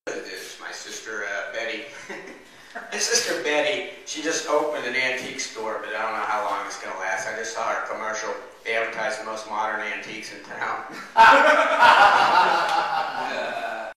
It's my sister Betty. My sister Betty, she just opened an antique store, but I don't know how long it's going to last. I just saw her commercial. They advertise the most modern antiques in town.